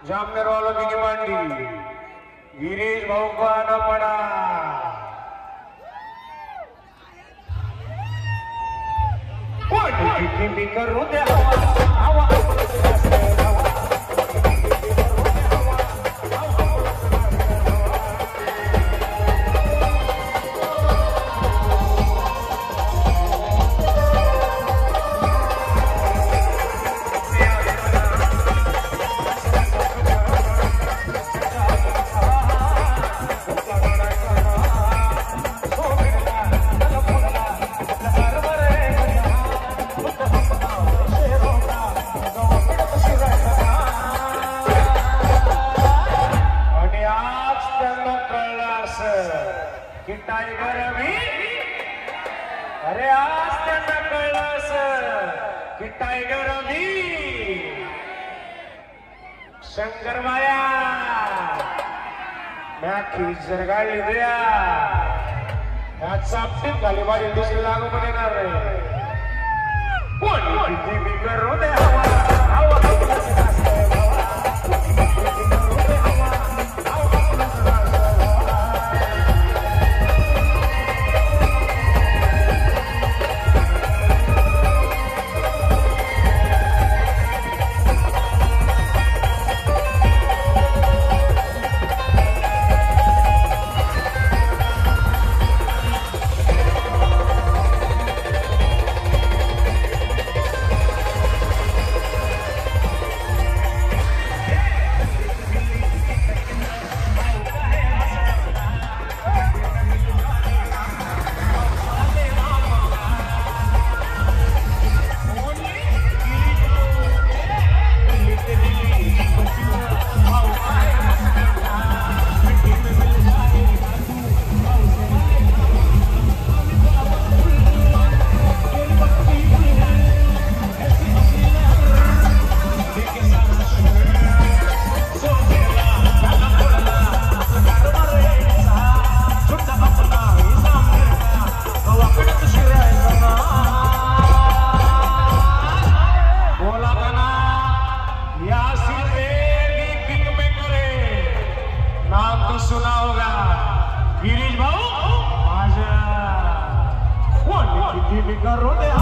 जामनेर वालों की डिमांडी गिरीश भाऊ को आना पड़ा। भी करूं दे हवा की टाइगर अभी अरे आज त्यांना कळलं की टाइगर अभी शंकर माया मैं खींचर गाडी दिया या चापटीत खाली बारी दुसरी लागू पण येणार नाही। कोण किती बिगर होते हवा हवा सुना होगा गिरीश भाऊ माझ्या कोण किती बिगर होते